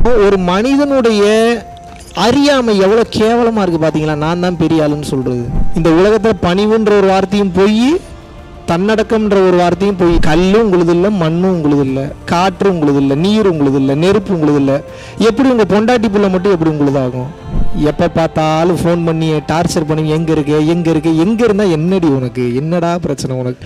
ஒரு மனிதனுடைய அறியாமை எவ்வளோ கேவலமாக இருக்குது பார்த்தீங்களா. நான் தான் பெரிய ஆளுன்னு சொல்கிறது. இந்த உலகத்தில் பணிவுன்ற ஒரு வார்த்தையும் போய், தன்னடக்கம்ன்ற ஒரு வார்த்தையும் போய். கல்லும் உங்களுது இல்லை, மண்ணும் உங்களுது இல்லை, காற்று உங்களுது இல்லை, நீர் உங்களுது இல்லை, நெருப்பு உங்களுது இல்லை. எப்படி உங்கள் பொண்டாட்டி பிள்ளை மட்டும் எப்படி உங்களுது ஆகும்? எப்போ பார்த்தாலும் ஃபோன் பண்ணி டார்ச்சர் பண்ணி எங்கே இருக்கு எங்கே இருக்கு எங்கே இருந்தால் என்னடி உனக்கு என்னடா பிரச்சனை உனக்கு?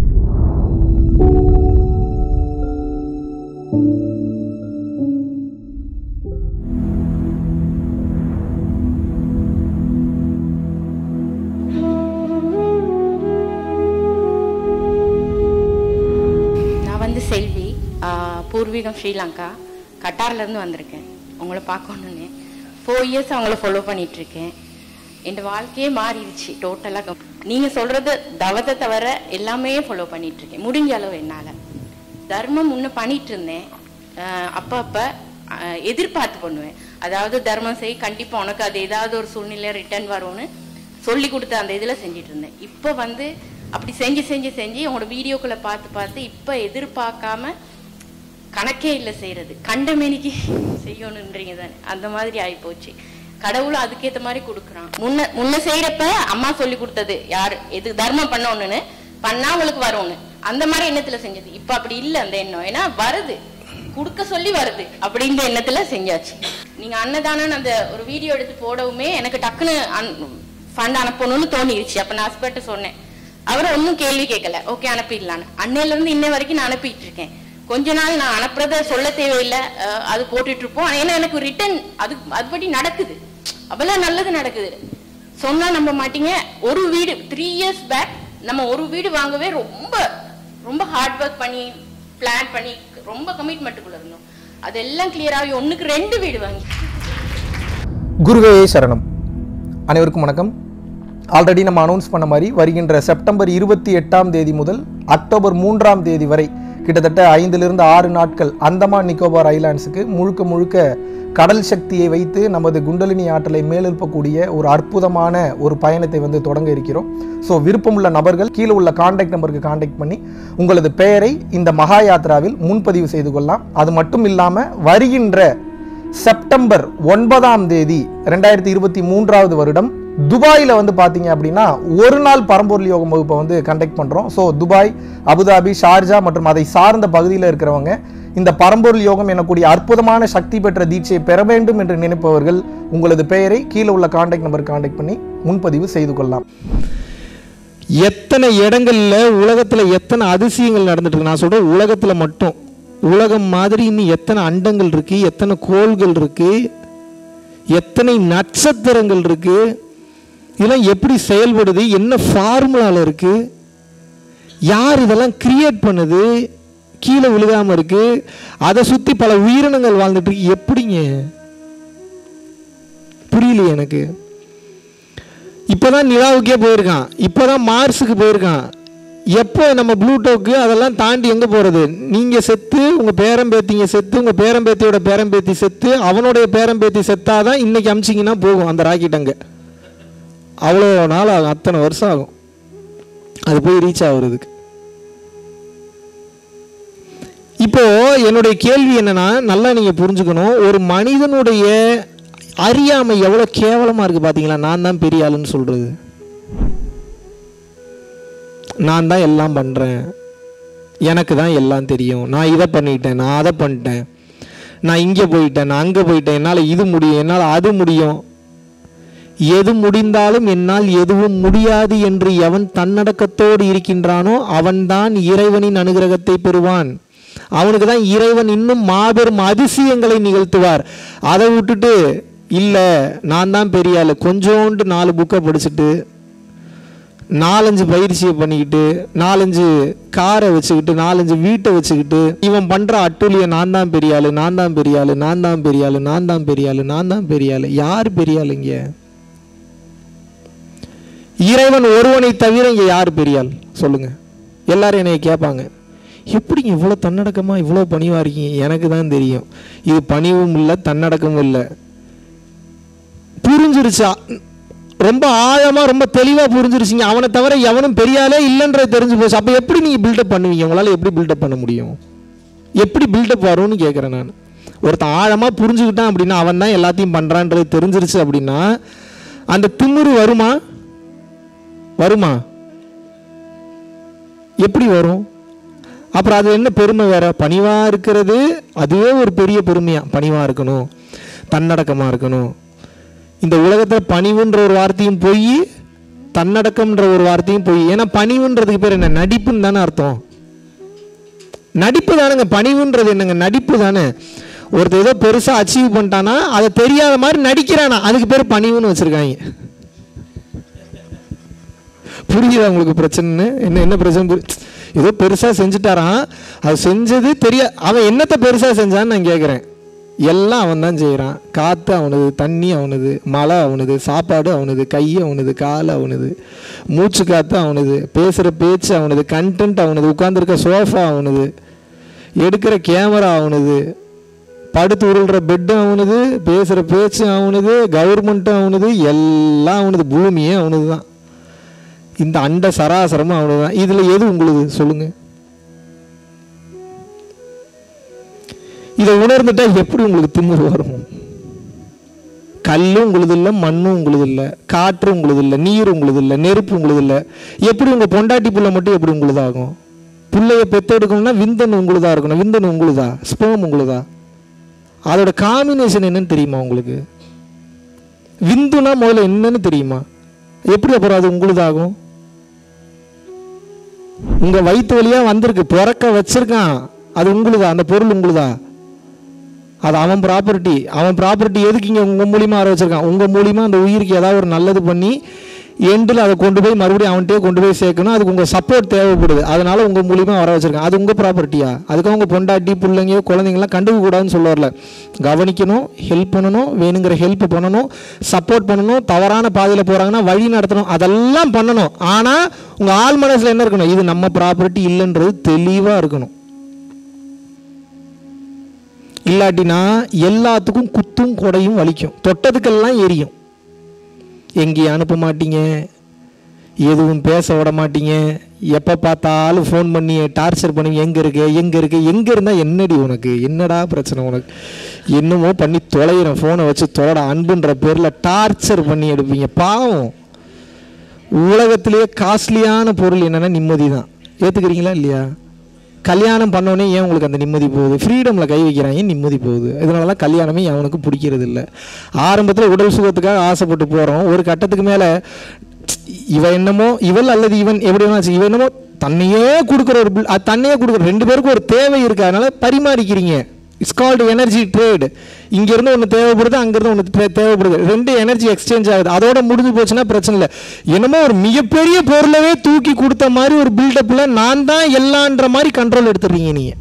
செல்வி, பூர்வீகம் ஸ்ரீலங்கா, கட்டார்லேருந்து வந்திருக்கேன். உங்களை பார்க்கணுன்னு 4 இயர்ஸ் அவங்கள ஃபாலோ பண்ணிகிட்ருக்கேன். என் வாழ்க்கையே மாறிடுச்சு டோட்டலாக. நீங்கள் சொல்கிறது தவத்தை தவிர எல்லாமே ஃபாலோ பண்ணிகிட்ருக்கேன் முடிஞ்ச அளவு. என்னால் தர்மம் முன்ன பண்ணிகிட்டு இருந்தேன். அப்போ எதிர்பார்த்து பண்ணுவேன். அதாவது தர்மம் செய், கண்டிப்பாக உனக்கு அது ஏதாவது ஒரு சூழ்நிலை ரிட்டர்ன் வரும்னு சொல்லி கொடுத்த அந்த இதில் செஞ்சிட்டு இருந்தேன். இப்போ அப்படி செஞ்சு உங்களோட வீடியோக்களை பார்த்து இப்போ எதிர்பார்க்காம கணக்கே இல்லை செய்கிறது. கண்டமேனிக்கு செய்யணுன்றீங்க தானே, அந்த மாதிரி ஆகிப்போச்சு. கடவுளும் அதுக்கேற்ற மாதிரி கொடுக்குறான். முன்ன செய்கிறப்ப அம்மா சொல்லி கொடுத்தது யார் எது தர்மம் பண்ணணும்னு பண்ணா உங்களுக்கு வரும்னு அந்த மாதிரி எண்ணத்தில் செஞ்சது. இப்போ அப்படி இல்லை அந்த எண்ணம். ஏன்னா வருது, கொடுக்க சொல்லி வருது அப்படின்ற எண்ணத்தில் செஞ்சாச்சு. நீங்கள் அன்னதானன்னு அந்த ஒரு வீடியோ எடுத்து போடவுமே எனக்கு டக்குன்னு ஃபண்ட் அனுப்பணும்னு தோணிடுச்சு. அப்போ நான் ஹஸ்பண்ட்ட சொன்னேன். அவரை ஒன்றும் கேள்வி கேட்கல, ஓகே அனுப்பிடலான்னு. அன்னையிலேருந்து இன்ன வரைக்கும் நான் அனுப்பிட்டு இருக்கேன். கொஞ்ச நாள் நான் அனுப்புறத சொல்ல தேவையில்லை, அது போட்டுட்டு இருப்போம். ஏன்னா எனக்கு ரிட்டர்ன் அதுபடி நடக்குது, அவ்வளோ நல்லது நடக்குது. சொன்னா நம்ப மாட்டீங்க. ஒரு வீடு 3 இயர்ஸ் பேக் நம்ம ஒரு வீடு வாங்கவே ரொம்ப ரொம்ப ஹார்ட் ஒர்க் பண்ணி பிளான் பண்ணி ரொம்ப கமிட்மெண்ட்டுக்குள்ள இருந்தோம். அதெல்லாம் கிளியர் ஆகி 1க்கு 2 வீடு வாங்கி. குருவே சரணம். அனைவருக்கும் வணக்கம். ஆல்ரெடி நம்ம அனௌன்ஸ் பண்ண மாதிரி வருகின்ற செப்டம்பர் 28ஆம் தேதி முதல் அக்டோபர் 3ஆம் தேதி வரை கிட்டத்தட்ட 5லிருந்து 6 நாட்கள் அந்தமான் நிக்கோபார் ஐலாண்ட்ஸுக்கு முழுக்க கடல் சக்தியை வைத்து நமது குண்டலினி ஆற்றலை மேலெழுப்பக்கூடிய ஒரு அற்புதமான ஒரு பயணத்தை தொடங்க இருக்கிறோம். ஸோ விருப்பமுள்ள நபர்கள் கீழே உள்ள கான்டாக்ட் நம்பருக்கு கான்டாக்ட் பண்ணி உங்களது பெயரை இந்த மகா யாத்ராவில் முன்பதிவு செய்து கொள்ளலாம். அது மட்டும் இல்லாமல் வருகின்ற செப்டம்பர் 9ஆம் தேதி 2023ஆவது வருடம் துபாயில் பார்த்தீங்க அப்படின்னா ஒரு நாள் பரம்பொருள் யோகம் வகுப்பை கண்டக்ட் பண்ணுறோம். ஸோ துபாய், அபுதாபி, ஷார்ஜா மற்றும் அதை சார்ந்த பகுதியில் இருக்கிறவங்க இந்த பரம்பொருள் யோகம் எனக்கூடிய அற்புதமான சக்தி பெற்ற தீட்சையை பெற வேண்டும் என்று நினைப்பவர்கள் உங்களது பெயரை கீழே உள்ள கான்டாக்ட் நம்பருக்கு கான்டாக்ட் பண்ணி முன்பதிவு செய்து கொள்ளலாம். எத்தனை இடங்கள்ல உலகத்தில் எத்தனை அதிசயங்கள் நடந்துட்டு இருக்கு. நான் சொல்றேன் உலகத்தில் மட்டும், உலகம் மாதிரி இன்னும் எத்தனை அண்டங்கள் இருக்கு, எத்தனை கோள்கள் இருக்கு, எத்தனை நட்சத்திரங்கள் இருக்கு, இதெல்லாம் எப்படி செயல்படுது, என்ன ஃபார்முலாவில் இருக்கு, யார் இதெல்லாம் கிரியேட் பண்ணுது, கீழே விழுகாம இருக்கு, அதை சுற்றி பல உயிரினங்கள் வாழ்ந்துட்டு இருக்கு. எப்படிங்க புரியலையே எனக்கு. இப்போதான் நிலாவுக்கே போயிருக்கான், இப்போதான் மார்ஸுக்கு போயிருக்கான். எப்போ நம்ம ப்ளூட்டோக்கு அதெல்லாம் தாண்டி எங்கே போகிறது? நீங்கள் செத்து, உங்கள் பேரம்பேத்திங்க செத்து, உங்கள் பேரம்பேத்தியோட பேரம்பேத்தி செத்து, அவனுடைய பேரம்பேத்தி செத்தாதான் இன்னைக்கு அமிச்சிங்கன்னா போகும் அந்த ராக்கெட். அங்கே அவ்வளோ நாள் ஆகும், அத்தனை வருஷம் ஆகும் அது போய் ரீச் ஆகுறதுக்கு. இப்போ என்னுடைய கேள்வி என்னன்னா, நல்லா நீங்க புரிஞ்சுக்கணும். ஒரு மனிதனுடைய அறியாமை எவ்வளோ கேவலமா இருக்கு பார்த்தீங்களா. நான் தான் பெரிய ஆளுன்னு சொல்றது, நான் தான் எல்லாம் பண்றேன், எனக்கு தான் எல்லாம் தெரியும், நான் இதை பண்ணிட்டேன், நான் அதை பண்ணிட்டேன், நான் இங்கே போயிட்டேன், நான் அங்கே போயிட்டேன், என்னால் இது முடியும், என்னால் அது முடியும், எது முடிந்தாலும் என்னால் எதுவும் முடியாது என்று எவன் தன்னடக்கத்தோடு இருக்கின்றானோ அவன்தான் இறைவனின் அனுகிரகத்தை பெறுவான். அவனுக்கு தான் இறைவன் இன்னும் மாபெரும் அதிசயங்களை நிகழ்த்துவார். அதை விட்டுட்டு இல்லை நான் தான் பெரிய ஆளு, கொஞ்சோண்டு 4 புக்கை படிச்சுட்டு 4-5 பயிற்சியை பண்ணிக்கிட்டு 4-5 காரை வச்சுக்கிட்டு 4-5 வீட்டை வச்சுக்கிட்டு இவன் பண்ற அட்டூழிய நான் தான் பெரிய ஆளு, நான் தான் பெரிய ஆளு, நான் தான் பெரிய ஆளு, நான் தான் பெரிய ஆளு, நான் தான் பெரிய ஆளு. யார் பெரிய ஆளுங்க? இறைவன் ஒருவனை தவிர இங்கே யார் பெரிய ஆள் சொல்லுங்க? எல்லாரும் என்னைய கேட்பாங்க, எப்படிங்க இவ்வளோ தன்னடக்கமாக இவ்வளோ பணிவாக இருக்கீங்க? எனக்கு தான் தெரியும், இது பணிவும் இல்லை தன்னடக்கமும் இல்லை. புரிஞ்சிருச்சா? ரொம்ப ஆழமாக ரொம்ப தெளிவாக புரிஞ்சிருச்சிங்க. அவனை தவிர எவனும் பெரியாலே இல்லைன்றது தெரிஞ்சு போச்சு. அப்போ எப்படி நீங்கள் பில்டப் பண்ணுவீங்க? உங்களால் எப்படி பில்டப் பண்ண முடியும்? எப்படி பில்டப் வரும்னு கேட்குறேன் நான். ஒருத்தன் ஆழமாக புரிஞ்சுக்கிட்டான் அப்படின்னா, அவன் தான் எல்லாத்தையும் பண்ணுறான்றது தெரிஞ்சிருச்சு அப்படின்னா, அந்த திமிரு வருமா? வருமா? எப்படி வரும்? அப்புறம் அது என்ன பெருமை வேற? பணிவாக இருக்கிறது அதுவே ஒரு பெரிய பெருமையாக. பணிவாக இருக்கணும், தன்னடக்கமாக இருக்கணும். இந்த உலகத்தில் பணிவுன்ற ஒரு வார்த்தையும் போய், தன்னடக்கம்ன்ற ஒரு வார்த்தையும் போய். ஏன்னா பணிவுன்றதுக்கு பேர் என்ன? நடிப்புன்னு தானே அர்த்தம். நடிப்பு தானேங்க. பணிவுன்றது என்னங்க? நடிப்பு தானே. ஒருத்தர் ஏதோ பெருசாக அச்சீவ் பண்ணிட்டானா அதை தெரியாத மாதிரி நடிக்கிறானா, அதுக்கு பேர் பணிவுன்னு வச்சுருக்காங்க. புரியுதா உங்களுக்கு பிரச்சனை? என்ன பிரச்சனை? ஏதோ பெருசாக செஞ்சுட்டாரான், அது செஞ்சது அவன் என்னத்தை பெருசாக செஞ்சான்னு நான் கேட்குறேன். எல்லாம் அவன் தான் செய்கிறான். காற்று அவனுது, தண்ணி அவனுது, மழை அவனுது, சாப்பாடு அவனுது, கை அவனுது, கால் அவனுது, மூச்சு காற்று அவனுது, பேசுகிற பேச்சு அவனுது, கண்டென்ட் அவனுது, உட்காந்துருக்க சோஃபா அவனுது, எடுக்கிற கேமரா அவனுது, படுத்து உருள்ற பெட்டு அவனுது, பேசுகிற பேச்சு அவனுது, கவர்மெண்ட்டும் அவனுது, எல்லாம் அவனுது, பூமியே அவனுது தான். இந்த அண்ட சராசரமும் அவனுது தான். இதில் எது உங்களுது சொல்லுங்க? இதை உணர்ந்துட்டா எப்படி உங்களுக்கு திமிரு வரும்? கல்லும் உங்களுது இல்லை, மண்ணும் உங்களுது இல்லை, காற்று உங்களுது இல்லை, நீர் உங்களுது இல்லை, நெருப்பு உங்களுது இல்லை. எப்படி உங்கள் பொண்டாட்டி புள்ள மட்டும் எப்படி உங்களுதாகும்? பிள்ளைய பெற்றெடுக்கணும்னா விந்தன் உங்களுதா இருக்கணும். விந்தன் உங்களுதா? ஸ்பெர்ம் உங்களுதா? அதோட காம்பினேஷன் என்னன்னு தெரியுமா உங்களுக்கு? விந்துனா முதல்ல என்னன்னு தெரியுமா? எப்படி அப்புறம் அது உங்களுதாகும்? உங்க வயிற்று வழியா வந்திருக்கு, பிறக்க வச்சிருக்கான், அது உங்களுதா? அந்த பொருள் உங்களுதா? அது அவன் ப்ராப்பர்ட்டி. அவன் ப்ராப்பர்ட்டி எதுக்கு இங்கே உங்கள் மூலியமாக வர வச்சிருக்கான்? உங்கள் மூலியமாக அந்த உயிருக்கு ஏதாவது ஒரு நல்லது பண்ணி எண்டில் அதை கொண்டு போய் மறுபடியும் அவன்கிட்டே கொண்டு போய் சேர்க்கணும். அதுக்கு உங்கள் சப்போர்ட் தேவைப்படுது. அதனால உங்கள் மூலியமாக வர வச்சிருக்கான். அது உங்கள் ப்ராப்பர்ட்டியா? அதுக்காக உங்கள் பொண்டாட்டி பிள்ளைங்க குழந்தைங்களாம் கண்டுக்க கூடாதுன்னு சொல்ல வரல. கவனிக்கணும், ஹெல்ப் பண்ணணும், வேணுங்கிற ஹெல்ப் பண்ணணும், சப்போர்ட் பண்ணணும், தவறான பாதையில் போகிறாங்கன்னா வழி நடத்தணும், அதெல்லாம் பண்ணணும். ஆனால் உங்கள் ஆள் மனசில் என்ன இருக்கணும்? இது நம்ம ப்ராப்பர்ட்டி இல்லைன்றது தெளிவாக இருக்கணும். இல்லாட்டினா எல்லாத்துக்கும் குத்தும் கொடையும் வலிக்கும், தொட்டதுக்கெல்லாம் எரியும். எங்கேயும் அனுப்ப மாட்டீங்க, எதுவும் பேச விட மாட்டீங்க, எப்போ பார்த்தாலும் ஃபோன் பண்ணி டார்ச்சர் பண்ணி எங்கே இருந்தால் என்னடி உனக்கு, என்னடா பிரச்சனை உனக்கு, என்னமோ பண்ணி தொலைகிறேன், ஃபோனை வச்சு தொலைடா அன்புன்ற பேரில் டார்ச்சர் பண்ணி எடுப்பீங்க. பாவம். உலகத்திலேயே காஸ்ட்லியான பொருள் என்னென்னா நிம்மதி தான். ஏற்றுக்கிறீங்களா இல்லையா? கல்யாணம் பண்ணோன்னே ஏன் உங்களுக்கு அந்த நிம்மதி போகுது? ஃப்ரீடமில் கை வைக்கிறாங்க, நிம்மதி போகுது. இதனால தான் கல்யாணமே அவனுக்கு பிடிக்கிறது இல்லை. ஆரம்பத்தில் உடல் சுகத்துக்காக ஆசைப்பட்டு போகிறோம். ஒரு கட்டத்துக்கு மேலே இவன் என்னமோ, இவள் அல்லது இவன் எப்படி வேணாச்சு, இவன் என்னமோ தன்னையே கொடுக்குற ஒரு அது தன்னையே கொடுக்குற, ரெண்டு பேருக்கும் ஒரு தேவை இருக்குது, அதனால பரிமாறிக்கிறீங்க. It's called energy trade. இங்கேருந்து ஒன்று தேவைப்படுது, அங்கேருந்து ஒன்று தேவைப்படுது, ரெண்டு எனர்ஜி எக்ஸ்சேஞ்ச் ஆகுது. அதோட முடிஞ்சு போச்சுன்னா பிரச்சனை இல்லை. என்னமோ ஒரு மிகப்பெரிய பொருளவே தூக்கி கொடுத்த மாதிரி ஒரு பில்டப்பில் நான் தான் எல்லான்ற மாதிரி கண்ட்ரோல் எடுத்துடுறீங்க நீங்கள்.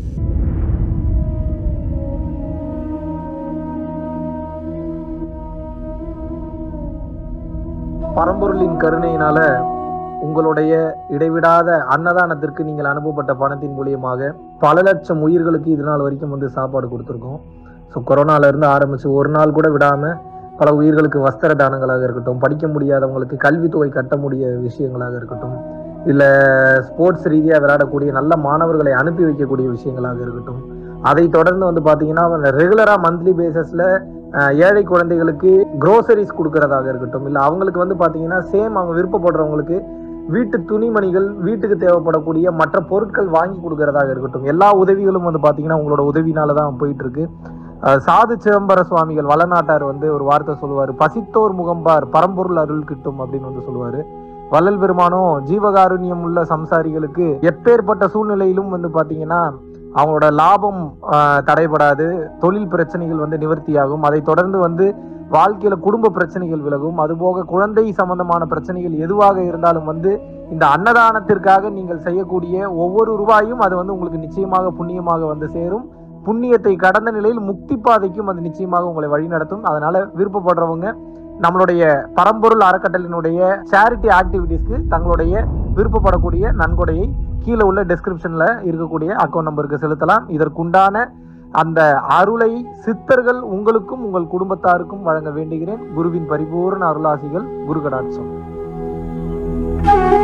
பரம்பொருளின் கருணையினால உங்களுடைய இடைவிடாத அன்னதானத்திற்கு நீங்கள் அனுப்பப்பட்ட பணத்தின் மூலியமாக பல லட்சம் உயிர்களுக்கு இது நாள் வரைக்கும் சாப்பாடு கொடுத்துருக்கோம். ஸோ கொரோனாவிலேருந்து ஆரம்பித்து ஒரு நாள் கூட விடாமல் பல உயிர்களுக்கு வஸ்திர தானங்களாக இருக்கட்டும், படிக்க முடியாதவங்களுக்கு கல்வித்தொகை கட்ட முடிய விஷயங்களாக இருக்கட்டும், இல்லை ஸ்போர்ட்ஸ் ரீதியாக விளையாடக்கூடிய நல்ல மாணவர்களை அனுப்பி வைக்கக்கூடிய விஷயங்களாக இருக்கட்டும், அதை தொடர்ந்து பார்த்தீங்கன்னா ரெகுலராக மந்த்லி பேசிஸில் ஏழை குழந்தைகளுக்கு க்ரோசரிஸ் கொடுக்கறதாக இருக்கட்டும், இல்லை அவங்களுக்கு பார்த்தீங்கன்னா சேம் அவங்க விருப்பப்படுறவங்களுக்கு வீட்டு துணிமணிகள், வீட்டுக்கு தேவைப்படக்கூடிய மற்ற பொருட்கள் வாங்கி கொடுக்கறதாக இருக்கட்டும், எல்லா உதவிகளும் பார்த்தீங்கன்னா உங்களோட உதவினால தான் போயிட்டு இருக்கு. சாது சிதம்பர சுவாமிகள் வளநாட்டார் ஒரு வார்த்தை சொல்லுவார், பசித்தோர் முகம்பார் பரம்பொருள் அருள் கிட்டும் அப்படின்னு சொல்லுவார். வள்ளல் பெருமானும் ஜீவகாருண்யம் உள்ள சம்சாரிகளுக்கு எப்பேற்பட்ட சூழ்நிலையிலும் பார்த்தீங்கன்னா அவங்களோட லாபம் தடைபடாது, தொழில் பிரச்சனைகள் நிவர்த்தியாகும், அதை தொடர்ந்து வாழ்க்கையில குடும்ப பிரச்சனைகள் விலகும், அதுபோக குழந்தை சம்பந்தமான பிரச்சனைகள் எதுவாக இருந்தாலும் இந்த அன்னதானத்திற்காக நீங்கள் செய்யக்கூடிய ஒவ்வொரு ரூபாயும் அது உங்களுக்கு நிச்சயமாக புண்ணியமாக சேரும். புண்ணியத்தை கடந்த நிலையில் முக்தி பாதைக்கும் அது நிச்சயமாக உங்களை வழிநடத்தும். அதனால விருப்பப்படுறவங்க நம்மளுடைய பரம்பொருள் அறக்கட்டளையினுடைய சேரிட்டி ஆக்டிவிட்டீஸ்க்கு தங்களுடைய விருப்பப்படக்கூடிய நன்கொடையை கீழே உள்ள டெஸ்கிரிப்ஷன்ல இருக்கக்கூடிய அக்கௌண்ட் நம்பருக்கு செலுத்தலாம். இதற்குண்டான அந்த அருளை சித்தர்கள் உங்களுக்கும் உங்கள் குடும்பத்தாருக்கும் வழங்க வேண்டுகிறேன். குருவின் பரிபூர்ண அருளாசிகள். குரு கடாட்சம்.